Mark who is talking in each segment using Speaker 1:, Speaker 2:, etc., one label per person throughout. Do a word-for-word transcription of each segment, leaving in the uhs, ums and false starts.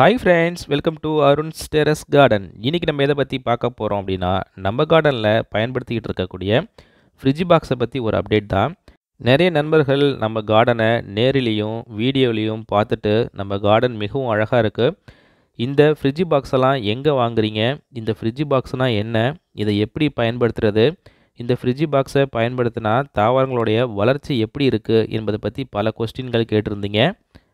Speaker 1: Hi friends, welcome to Arun's terrace garden. இன்றைக்கி நம்ம எதை பற்றி பார்க்க போகிறோம் அப்படின்னா, நம்ம கார்டனில் பயன்படுத்திக்கிட்டு இருக்கக்கூடிய ஃப்ரிட்ஜ் பாக்ஸை பற்றி ஒரு அப்டேட் தான். நிறைய நண்பர்கள் நம்ம கார்டனை நேரிலையும் வீடியோலையும் பார்த்துட்டு நம்ம கார்டன் மிகவும் அழகாக இருக்குது, இந்த ஃப்ரிட்ஜ் பாக்ஸெல்லாம் எங்கே வாங்குறீங்க, இந்த ஃப்ரிட்ஜ் பாக்ஸ்னால் என்ன, இதை எப்படி பயன்படுத்துறது, இந்த ஃப்ரிட்ஜ் பாக்ஸை பயன்படுத்தினா தாவரங்களுடைய வளர்ச்சி எப்படி இருக்குது என்பதை பற்றி பல கொஸ்டின்கள் கேட்டிருந்தீங்க.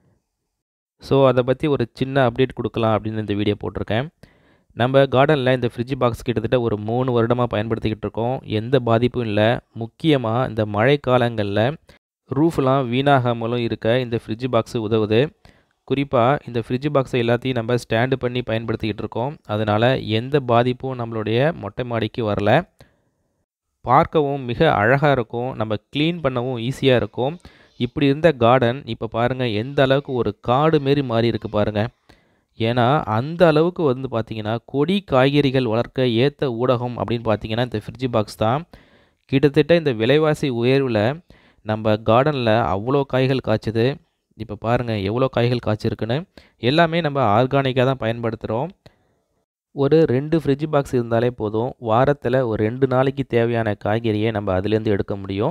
Speaker 1: ஸோ அதை பற்றி ஒரு சின்ன அப்டேட் கொடுக்கலாம் அப்படின்னு இந்த வீடியோ போட்டிருக்கேன். நம்ம கார்டனில் இந்த ஃப்ரிட்ஜ் பாக்ஸ் கிட்டத்தட்ட ஒரு மூணு வருடமாக பயன்படுத்திக்கிட்டு இருக்கோம். எந்த பாதிப்பும் இல்லை. முக்கியமாக இந்த மழை காலங்களில் ரூஃப்லாம் வீணாகாமலும் இருக்க இந்த ஃப்ரிட்ஜ் பாக்ஸு உதவுது. குறிப்பாக இந்த ஃப்ரிட்ஜ் பாக்ஸை எல்லாத்தையும் நம்ம ஸ்டாண்டு பண்ணி பயன்படுத்திக்கிட்டு இருக்கோம். அதனால் எந்த பாதிப்பும் நம்மளுடைய மொட்டை மாடிக்கு வரல. பார்க்கவும் மிக அழகாக இருக்கும், நம்ம க்ளீன் பண்ணவும் ஈஸியாக இருக்கும். இப்படி இருந்த கார்டன் இப்போ பாருங்கள் எந்த அளவுக்கு ஒரு காடு மாரி மாறி இருக்குது பாருங்கள். ஏன்னா அந்த அளவுக்கு வந்து பார்த்திங்கன்னா கொடி காய்கறிகள் வளர்க்க ஏற்ற ஊடகம் அப்படின்னு பார்த்திங்கன்னா இந்த ஃப்ரிட்ஜ் பாக்ஸ் தான். கிட்டத்தட்ட இந்த விலைவாசி உயர்வில் நம்ம கார்டனில் அவ்வளோ காய்கள் காய்ச்சுது. இப்போ பாருங்கள் எவ்வளோ காய்கள் காய்ச்சிருக்குன்னு. எல்லாமே நம்ம ஆர்கானிக்காக தான் பயன்படுத்துகிறோம். ஒரு ரெண்டு ஃப்ரிட்ஜ் பாக்ஸ் இருந்தாலே போதும், வாரத்தில் ஒரு ரெண்டு நாளைக்கு தேவையான காய்கறியை நம்ம அதுலேருந்து எடுக்க முடியும்.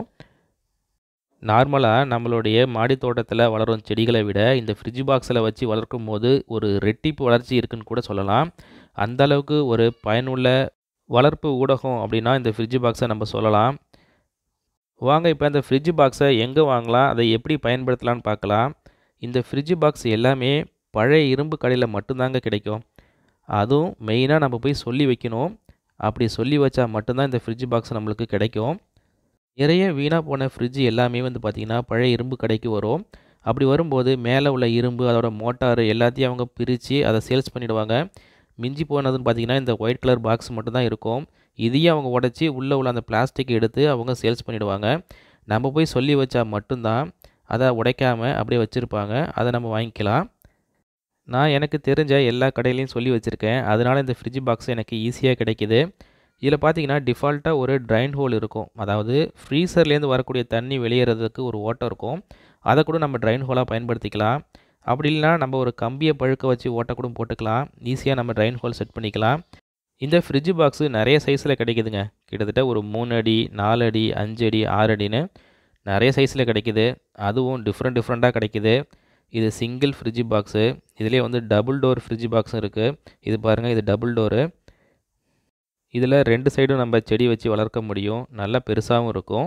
Speaker 1: நார்மலாக நம்மளுடைய மாடி தோட்டத்தில் வளரும் செடிகளை விட இந்த ஃப்ரிட்ஜ் பாக்ஸில் வச்சு வளர்க்கும் போது ஒரு ரெட்டிப்பு வளர்ச்சி இருக்குன்னு கூட சொல்லலாம். அந்த அளவுக்கு ஒரு பயனுள்ள வளர்ப்பு ஊடகம் அப்படின்னா இந்த ஃப்ரிட்ஜ் பாக்ஸை நம்ம சொல்லலாம். வாங்க இப்போ இந்த ஃப்ரிட்ஜ் பாக்ஸை எங்கே வாங்கலாம், அதை எப்படி பயன்படுத்தலான்னு பார்க்கலாம். இந்த ஃப்ரிட்ஜ் பாக்ஸ் எல்லாமே பழைய இரும்பு கடையில் மட்டும்தாங்க கிடைக்கும். அதுவும் மெயினாக நம்ம போய் சொல்லி வைக்கணும். அப்படி சொல்லி வச்சா மட்டும்தான் இந்த ஃப்ரிட்ஜ் பாக்ஸ் நம்மளுக்கு கிடைக்கும். நிறைய வீணாக போன ஃப்ரிட்ஜ் எல்லாமே வந்து பார்த்திங்கன்னா பழைய இரும்பு கடைக்கு வரும். அப்படி வரும்போது மேலே உள்ள இரும்பு, அதோட மோட்டார் எல்லாத்தையும் அவங்க பிரித்து அதை சேல்ஸ் பண்ணிவிடுவாங்க. மிஞ்சி போனதுன்னு பார்த்திங்கன்னா இந்த ஒயிட் கலர் பாக்ஸ் மட்டும்தான் இருக்கும். இதையும் அவங்க உடச்சி உள்ளே உள்ள அந்த பிளாஸ்டிக் எடுத்து அவங்க சேல்ஸ் பண்ணிவிடுவாங்க. நம்ம போய் சொல்லி வச்சா மட்டும்தான் அதை உடைக்காமல் அப்படியே வச்சுருப்பாங்க, அதை நம்ம வாங்கிக்கலாம். நான் எனக்கு தெரிஞ்ச எல்லா கடையிலையும் சொல்லி வச்சுருக்கேன். அதனால் இந்த ஃப்ரிட்ஜ் பாக்ஸ் எனக்கு ஈஸியாக கிடைக்கிது. இதில் பார்த்திங்கன்னா டிஃபால்ட்டாக ஒரு ட்ரைன் ஹோல் இருக்கும். அதாவது ஃப்ரீசர்லேருந்து வரக்கூடிய தண்ணி வெளியேறதுக்கு ஒரு ஓட்டம் இருக்கும். அதை கூட நம்ம ட்ரைன் ஹோலாக பயன்படுத்திக்கலாம். அப்படி இல்லைனா நம்ம ஒரு கம்பியை பழுக்க வச்சு ஓட்டை கூட போட்டுக்கலாம். ஈஸியாக நம்ம ட்ரைன் ஹோல் செட் பண்ணிக்கலாம். இந்த ஃப்ரிட்ஜ் பாக்ஸு நிறைய சைஸில் கிடைக்குதுங்க. கிட்டத்தட்ட ஒரு மூணு அடி, நாலு அடி, அஞ்சு அடி, ஆறு அடின்னு நிறைய சைஸில் கிடைக்கிது. அதுவும் டிஃப்ரெண்ட் டிஃப்ரெண்ட்டாக கிடைக்கிது. இது சிங்கிள் ஃப்ரிட்ஜ் பாக்ஸு. இதிலே வந்து டபுள் டோர் ஃப்ரிட்ஜ் பாக்ஸும் இருக்குது. இது பாருங்கள், இது டபுள் டோரு. இதில் ரெண்டு சைடும் நம்ம செடி வச்சு வளர்க்க முடியும். நல்லா பெருசாகவும் இருக்கும்.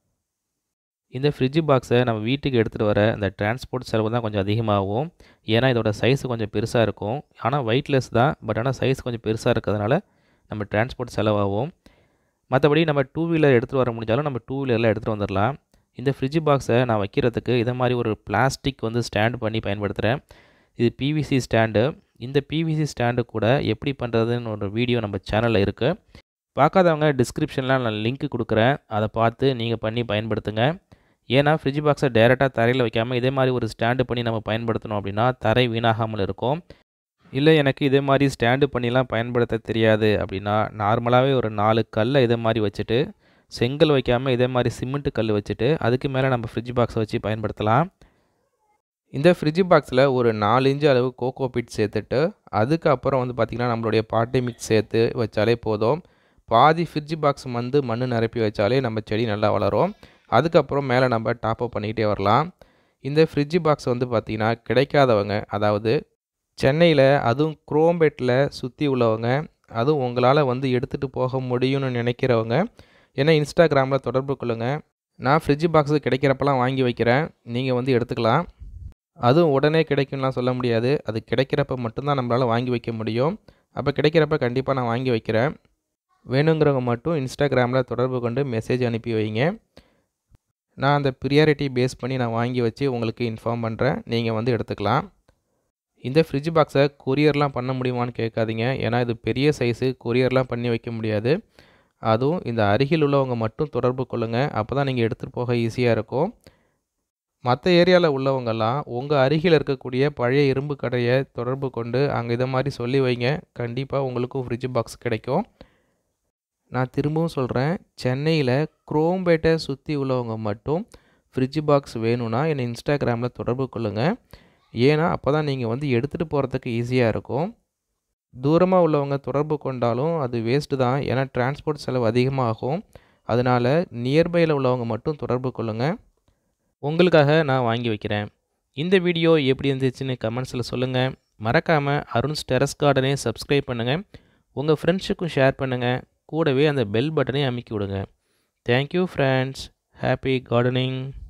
Speaker 1: இந்த ஃப்ரிட்ஜ் பாக்ஸை நம்ம வீட்டுக்கு எடுத்துகிட்டு வர அந்த டிரான்ஸ்போர்ட் செலவு தான் கொஞ்சம் அதிகமாகும். ஏன்னா இதோட சைஸ் கொஞ்சம் பெருசாக இருக்கும். ஆனால் வெயிட்லெஸ் தான், பட் ஆனால் சைஸ் கொஞ்சம் பெருசாக இருக்கிறதுனால நம்ம டிரான்ஸ்போர்ட் செலவாகும். மற்றபடி நம்ம டூ வீலர் எடுத்துகிட்டு வர முடிஞ்சாலும் நம்ம டூ வீலரில் எடுத்துகிட்டு வந்துடலாம். இந்த ஃப்ரிட்ஜ் பாக்ஸை நான் வைக்கிறதுக்கு இதை மாதிரி ஒரு பிளாஸ்டிக் வந்து ஸ்டாண்ட் பண்ணி பயன்படுத்துகிறேன். இது பிவிசி ஸ்டாண்டு. இந்த பிவிசி ஸ்டாண்டு கூட எப்படி பண்ணுறதுன்னு ஒரு வீடியோ நம்ம சேனலில் இருக்குது. பார்க்காதவங்க டிஸ்கிரிப்ஷனில் நான் லிங்க் கொடுக்குறேன், அதை பார்த்து நீங்கள் பண்ணி பயன்படுத்துங்க. ஏன்னா ஃப்ரிட்ஜ் பாக்ஸை டைரெக்டாக தரையில் வைக்காமல் இதே மாதிரி ஒரு ஸ்டாண்டு பண்ணி நம்ம பயன்படுத்தணும் அப்படின்னா தரை வீணாகாமல் இருக்கும். இல்லை எனக்கு இதே மாதிரி ஸ்டாண்டு பண்ணிலாம் பயன்படுத்த தெரியாது அப்படின்னா நார்மலாகவே ஒரு நாலு கல்லை இதே மாதிரி வச்சுட்டு, செங்கல் வைக்காமல் இதே மாதிரி சிமெண்ட்டு கல் வச்சுட்டு அதுக்கு மேலே நம்ம ஃப்ரிட்ஜ் பாக்ஸை வச்சு பயன்படுத்தலாம். இந்த ஃப்ரிட்ஜ் பாக்ஸில் ஒரு நாலு இன்ச்சு அளவு கோகோ பிட் சேர்த்துட்டு அதுக்கப்புறம் வந்து பார்த்திங்கன்னா நம்மளுடைய பாட்டி மிக்ஸ் சேர்த்து வச்சாலே போதும். பாதி ஃப்ரிட்ஜ் பாக்ஸ் வந்து மண் நிரப்பி வச்சாலே நம்ம செடி நல்லா வளரும். அதுக்கப்புறம் மேலே நம்ம டாப்அப் பண்ணிக்கிட்டே வரலாம். இந்த ஃப்ரிட்ஜ் பாக்ஸ் வந்து பார்த்திங்கன்னா கிடைக்காதவங்க, அதாவது சென்னையில் அதுவும் குரோம்பேட்டில் சுற்றி உள்ளவங்க, அதுவும் உங்களால் வந்து எடுத்துகிட்டு போக முடியும்னு நினைக்கிறவங்க ஏன்னா இன்ஸ்டாகிராமில் தொடர்பு கொள்ளுங்கள். நான் ஃப்ரிட்ஜ் பாக்ஸு கிடைக்கிறப்பெல்லாம் வாங்கி வைக்கிறேன், நீங்கள் வந்து எடுத்துக்கலாம். அதுவும் உடனே கிடைக்கும்லாம் சொல்ல முடியாது. அது கிடைக்கிறப்ப மட்டும்தான் நம்மளால் வாங்கி வைக்க முடியும். அப்போ கிடைக்கிறப்ப கண்டிப்பாக நான் வாங்கி வைக்கிறேன். வேணுங்கிறவங்க மட்டும் இன்ஸ்டாகிராமில் தொடர்பு கொண்டு மெசேஜ் அனுப்பி வைங்க. நான் அந்த ப்ரியாரிட்டி பேஸ் பண்ணி நான் வாங்கி வச்சு உங்களுக்கு இன்ஃபார்ம் பண்ணுறேன், நீங்கள் வந்து எடுத்துக்கலாம். இந்த ஃப்ரிட்ஜ் பாக்ஸை கொரியர்லாம் பண்ண முடியுமான்னு கேட்காதீங்க. ஏன்னா இது பெரிய சைஸு, கொரியர்லாம் பண்ணி வைக்க முடியாது. அதுவும் இந்த அருகில் உள்ளவங்க மட்டும் தொடர்பு கொள்ளுங்கள், அப்போ தான் நீங்கள் எடுத்துகிட்டு போக ஈஸியாக இருக்கும். மற்ற ஏரியாவில் உள்ளவங்கெல்லாம் உங்கள் அருகில் இருக்கக்கூடிய பழைய இரும்பு கடையை தொடர்பு கொண்டு அங்கே இதை மாதிரி சொல்லி வைங்க. கண்டிப்பாக உங்களுக்கும் ஃப்ரிட்ஜ் பாக்ஸ் கிடைக்கும். நான் திரும்பவும் சொல்கிறேன், சென்னையில் குரோம்பேட்டை சுற்றி உள்ளவங்க மட்டும் ஃப்ரிட்ஜ் பாக்ஸ் வேணும்னா என்னை இன்ஸ்டாகிராமில் தொடர்பு கொள்ளுங்கள். ஏன்னா அப்போ தான் நீங்கள் வந்து எடுத்துகிட்டு போகிறதுக்கு ஈஸியாக இருக்கும். தூரமாக உள்ளவங்க தொடர்பு கொண்டாலும் அது வேஸ்ட்டு தான். ஏன்னா டிரான்ஸ்போர்ட் செலவு அதிகமாகும். அதனால் நியர்பையில் உள்ளவங்க மட்டும் தொடர்பு கொள்ளுங்கள். உங்களுக்காக நான் வாங்கி வைக்கிறேன். இந்த வீடியோ எப்படி இருந்துச்சுன்னு கமெண்ட்ஸில் சொல்லுங்கள். மறக்காமல் அருண்ஸ் டெரஸ் கார்டனே சப்ஸ்கிரைப் பண்ணுங்கள். உங்கள் ஃப்ரெண்ட்ஸுக்கும் ஷேர் பண்ணுங்கள். கூடவே அந்த பெல் பட்டனையும் அமுக்கி விடுங்க. Thank you friends. Happy gardening.